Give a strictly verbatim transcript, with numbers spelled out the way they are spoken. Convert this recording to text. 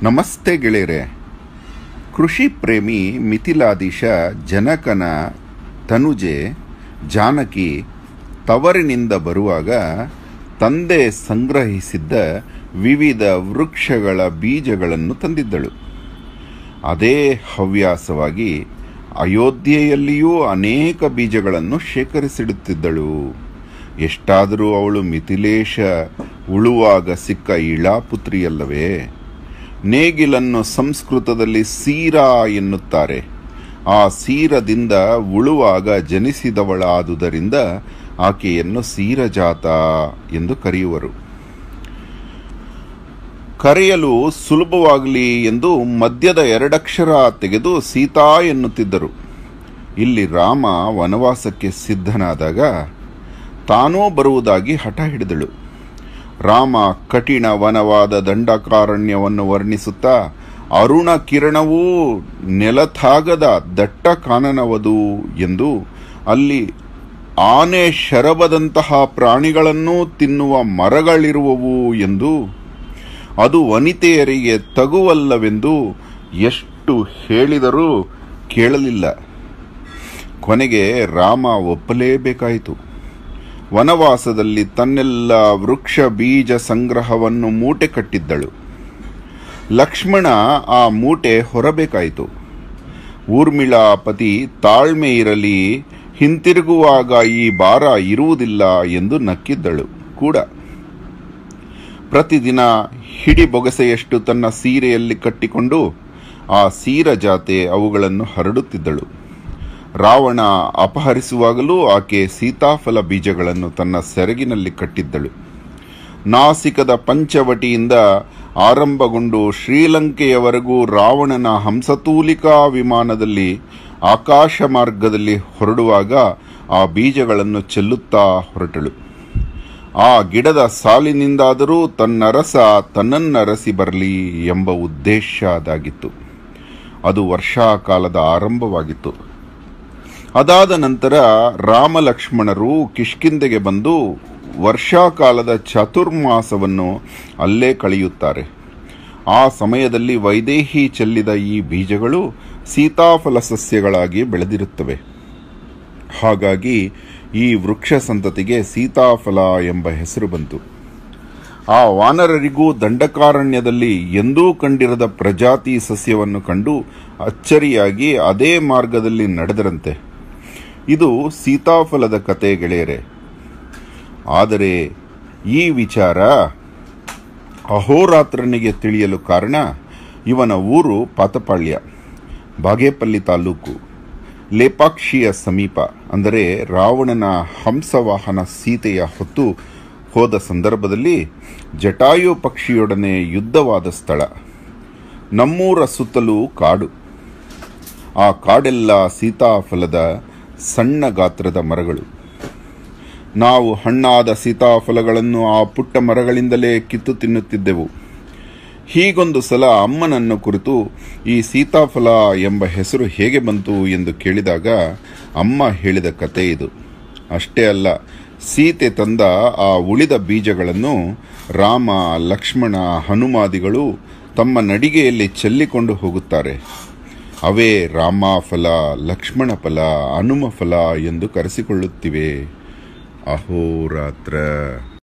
ನಮಸ್ತೆ ಗೆಳೆಯರೆ. ಕೃಷಿ ಪ್ರೇಮಿ ಮಿಥಿಲಾಧೀಶ ಜನಕನ ತನುಜೆ ಜಾನಕಿ ತವರಿನಿಂದ ಬರುವಾಗ ತಂದೆ ಸಂಗ್ರಹಿಸಿದ್ದ ವಿವಿಧ ವೃಕ್ಷಗಳ ಬೀಜಗಳನ್ನು ತಂದಿದ್ದಳು. ಅದೇ ಹವ್ಯಾಸವಾಗಿ ಅಯೋಧ್ಯೆಯಲ್ಲಿಯೂ ಅನೇಕ ಬೀಜಗಳನ್ನು ಶೇಖರಿಸಿಡುತ್ತಿದ್ದಳು. ಎಷ್ಟಾದರೂ ಅವಳು ಮಿಥಿಲೇಶ ಉಳುವಾಗ ಸಿಕ್ಕ ಇಳಾಪುತ್ರಿಯಲ್ಲವೇ. ನೇಗಿಲನ್ನು ಸಂಸ್ಕೃತದಲ್ಲಿ ಸೀರಾ ಎನ್ನುತ್ತಾರೆ. ಆ ಸೀರದಿಂದ ಉಳುವಾಗ ಜನಿಸಿದವಳಾದುದರಿಂದ ಆಕೆಯನ್ನು ಸೀರಜಾತ ಎಂದು ಕರೆಯುವರು. ಕರೆಯಲು ಸುಲಭವಾಗಲಿ ಎಂದು ಮಧ್ಯದ ಎರಡಕ್ಷರ ತೆಗೆದು ಸೀತಾ ಎನ್ನುತ್ತಿದ್ದರು. ಇಲ್ಲಿ ರಾಮ ವನವಾಸಕ್ಕೆ ಸಿದ್ಧನಾದಾಗ ತಾನೂ ಬರುವುದಾಗಿ ಹಠ ಹಿಡಿದಳು. ರಾಮ ಕಠಿಣ ವನವಾದ ದಂಡಕಾರಣ್ಯವನ್ನು ವರ್ಣಿಸುತ್ತಾ ಅರುಣ ಕಿರಣವೂ ನೆಲತಾಗದ ದಟ್ಟ ಕಾನನವದು ಎಂದು, ಅಲ್ಲಿ ಆನೆ ಶರಬದಂತಹ ಪ್ರಾಣಿಗಳನ್ನೂ ತಿನ್ನುವ ಮರಗಳಿರುವವು ಎಂದು, ಅದು ವನಿತೆಯರಿಗೆ ತಗುವಲ್ಲವೆಂದು ಎಷ್ಟು ಹೇಳಿದರೂ ಕೇಳಲಿಲ್ಲ. ಕೊನೆಗೆ ರಾಮ ಒಪ್ಪಲೇಬೇಕಾಯಿತು. ವನವಾಸದಲ್ಲಿ ತನ್ನೆಲ್ಲ ವೃಕ್ಷ ಬೀಜ ಸಂಗ್ರಹವನ್ನು ಮೂಟೆ ಕಟ್ಟಿದ್ದಳು. ಲಕ್ಷ್ಮಣ ಆ ಮೂಟೆ ಹೊರಬೇಕಾಯಿತು. ಊರ್ಮಿಳಾ ಪತಿ ತಾಳ್ಮೆ ಇರಲಿ, ಹಿಂತಿರುಗುವಾಗ ಈ ಭಾರ ಇರುವುದಿಲ್ಲ ಎಂದು ನಕ್ಕಿದ್ದಳು ಕೂಡ. ಪ್ರತಿದಿನ ಹಿಡಿ ಬೊಗಸೆಯಷ್ಟು ತನ್ನ ಸೀರೆಯಲ್ಲಿ ಕಟ್ಟಿಕೊಂಡು ಆ ಸೀರ ಜಾತೆ ಅವುಗಳನ್ನು ಹರಡುತ್ತಿದ್ದಳು. ರಾವಣ ಅಪಹರಿಸುವಾಗಲೂ ಆಕೆ ಸೀತಾಫಲ ಬೀಜಗಳನ್ನು ತನ್ನ ಸೆರಗಿನಲ್ಲಿ ಕಟ್ಟಿದ್ದಳು. ನಾಸಿಕದ ಪಂಚವಟಿಯಿಂದ ಆರಂಭಗೊಂಡು ಶ್ರೀಲಂಕೆಯವರೆಗೂ ರಾವಣನ ಹಂಸತೂಲಿಕಾ ವಿಮಾನದಲ್ಲಿ ಆಕಾಶ ಮಾರ್ಗದಲ್ಲಿ ಹೊರಡುವಾಗ ಆ ಬೀಜಗಳನ್ನು ಚೆಲ್ಲುತ್ತಾ ಹೊರಟಳು. ಆ ಗಿಡದ ಸಾಲಿನಿಂದಾದರೂ ತನ್ನರಸ ತನ್ನನ್ನರಸಿ ಬರಲಿ ಎಂಬ ಉದ್ದೇಶ ಅದಾಗಿತ್ತು. ಅದು ವರ್ಷಾಕಾಲದ ಆರಂಭವಾಗಿತ್ತು. ಅದಾದ ನಂತರ ರಾಮ ಲಕ್ಷ್ಮಣರು ಕಿಷ್ಕಿಂಧೆಗೆ ಬಂದು ವರ್ಷಾಕಾಲದ ಚತುರ್ಮಾಸವನ್ನು ಅಲ್ಲೇ ಕಳೆಯುತ್ತಾರೆ. ಆ ಸಮಯದಲ್ಲಿ ವೈದೇಹಿ ಚೆಲ್ಲಿದ ಈ ಬೀಜಗಳು ಸೀತಾಫಲ ಸಸ್ಯಗಳಾಗಿ ಬೆಳೆದಿರುತ್ತವೆ. ಹಾಗಾಗಿ ಈ ವೃಕ್ಷ ಸಂತತಿಗೆ ಸೀತಾಫಲ ಎಂಬ ಹೆಸರು ಬಂತು. ಆ ವಾನರರಿಗೂ ದಂಡಕಾರಣ್ಯದಲ್ಲಿ ಎಂದೂ ಕಂಡಿರದ ಪ್ರಜಾತಿ ಸಸ್ಯವನ್ನು ಕಂಡು ಅಚ್ಚರಿಯಾಗಿ ಅದೇ ಮಾರ್ಗದಲ್ಲಿ ನಡೆದರಂತೆ. ಇದು ಸೀತಾಫಲದ ಕತೆ ಗೆಳೆಯರೆ. ಆದರೆ ಈ ವಿಚಾರ ಅಹೋರಾತ್ರನಿಗೆ ತಿಳಿಯಲು ಕಾರಣ, ಇವನ ಊರು ಪಾತಪಾಳ್ಯ, ಬಾಗೇಪಲ್ಲಿ ತಾಲೂಕು, ಲೇಪಾಕ್ಷಿಯ ಸಮೀಪ. ಅಂದರೆ ರಾವಣನ ಹಂಸವಾಹನ ಸೀತೆಯ ಹೊತ್ತು ಹೋದ ಸಂದರ್ಭದಲ್ಲಿ ಜಟಾಯು ಪಕ್ಷಿಯೊಡನೆ ಯುದ್ಧವಾದ ಸ್ಥಳ. ನಮ್ಮೂರ ಸುತ್ತಲೂ ಕಾಡು. ಆ ಕಾಡೆಲ್ಲ ಸೀತಾಫಲದ ಸಣ್ಣ ಗಾತ್ರದ ಮರಗಳು. ನಾವು ಹಣ್ಣಾದ ಸೀತಾಫಲಗಳನ್ನು ಆ ಪುಟ್ಟ ಮರಗಳಿಂದಲೇ ಕಿತ್ತು ತಿನ್ನುತ್ತಿದ್ದೆವು. ಹೀಗೊಂದು ಸಲ ಅಮ್ಮನನ್ನು ಕುರಿತು ಈ ಸೀತಾಫಲ ಎಂಬ ಹೆಸರು ಹೇಗೆ ಬಂತು ಎಂದು ಕೇಳಿದಾಗ ಅಮ್ಮ ಹೇಳಿದ ಕತೆ ಇದು. ಅಷ್ಟೇ ಅಲ್ಲ, ಸೀತೆ ತಂದ ಆ ಉಳಿದ ಬೀಜಗಳನ್ನು ರಾಮ, ಲಕ್ಷ್ಮಣ, ಹನುಮಾದಿಗಳು ತಮ್ಮ ನಡಿಗೆಯಲ್ಲಿ ಚೆಲ್ಲಿಕೊಂಡು ಹೋಗುತ್ತಾರೆ. ಅವೇ ರಾಮಫಲ, ಲಕ್ಷ್ಮಣ ಫಲ, ಹನುಮ ಫಲ ಎಂದು ಕರೆಸಿಕೊಳ್ಳುತ್ತಿವೆ. ಅಹೋರಾತ್ರ.